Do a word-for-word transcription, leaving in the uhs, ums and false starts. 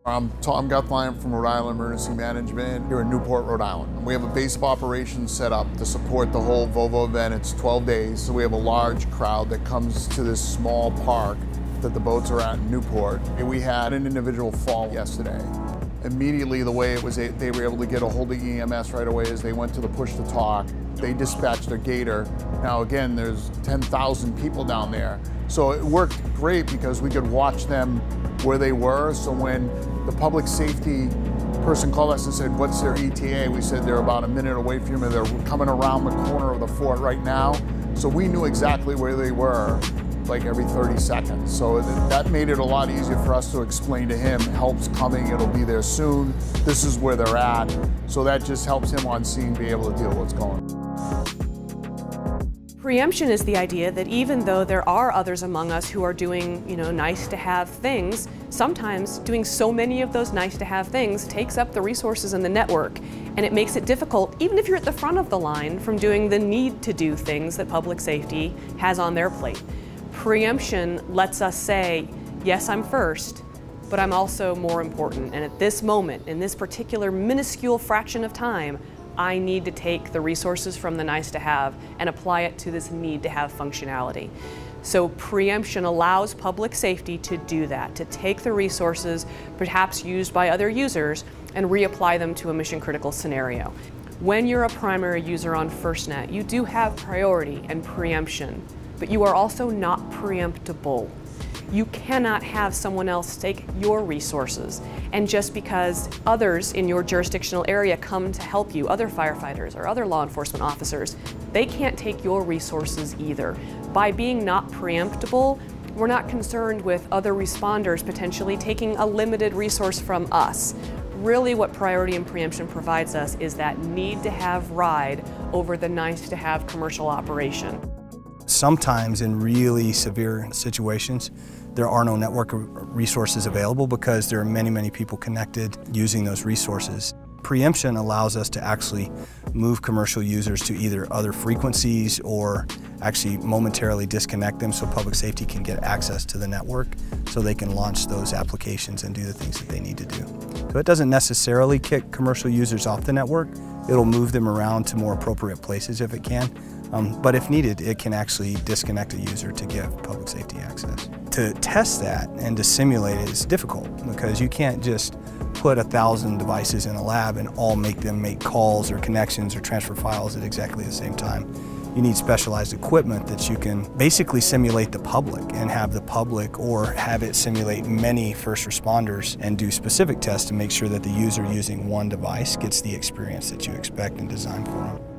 I'm Tom Guthline from Rhode Island Emergency Management here in Newport, Rhode Island. We have a base of operations set up to support the whole Volvo event. It's twelve days, so we have a large crowd that comes to this small park that the boats are at in Newport. And we had an individual fall yesterday. Immediately, the way it was, they were able to get a hold of E M S right away as they went to the push to talk. They dispatched a gator. Now again, there's ten thousand people down there. So it worked great because we could watch them where they were. So when the public safety person called us and said, what's their E T A? We said they're about a minute away from you. They're coming around the corner of the fort right now. So we knew exactly where they were like every thirty seconds. So that made it a lot easier for us to explain to him, help's coming, it'll be there soon, this is where they're at. So that just helps him on scene be able to deal with what's going on. Preemption is the idea that even though there are others among us who are doing, you know, nice to have things, sometimes doing so many of those nice to have things takes up the resources in the network, and it makes it difficult, even if you're at the front of the line, from doing the need to do things that public safety has on their plate. Preemption lets us say, yes, I'm first, but I'm also more important, and at this moment, in this particular minuscule fraction of time, I need to take the resources from the nice to have and apply it to this need to have functionality. So preemption allows public safety to do that, to take the resources perhaps used by other users and reapply them to a mission critical scenario. When you're a primary user on FirstNet, you do have priority and preemption, but you are also not preemptible. You cannot have someone else take your resources, and just because others in your jurisdictional area come to help you, other firefighters or other law enforcement officers, they can't take your resources either. By being not preemptible, we're not concerned with other responders potentially taking a limited resource from us. Really what priority and preemption provides us is that need to have ride over the nice to have commercial operation. Sometimes in really severe situations, there are no network resources available because there are many, many people connected using those resources. Preemption allows us to actually move commercial users to either other frequencies or actually momentarily disconnect them so public safety can get access to the network so they can launch those applications and do the things that they need to do. So it doesn't necessarily kick commercial users off the network. It'll move them around to more appropriate places if it can. Um, but if needed, it can actually disconnect a user to give public safety access. To test that and to simulate it is difficult because you can't just put a thousand devices in a lab and all make them make calls or connections or transfer files at exactly the same time. You need specialized equipment that you can basically simulate the public and have the public or have it simulate many first responders and do specific tests to make sure that the user using one device gets the experience that you expect and design for them.